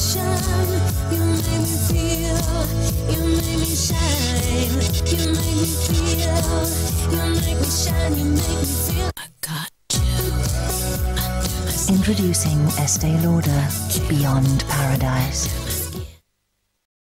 shine. You make me feel. You make me shine. You make me feel. You make me shine. You make me feel. I got you. Introducing Estee Lauder Beyond Paradise.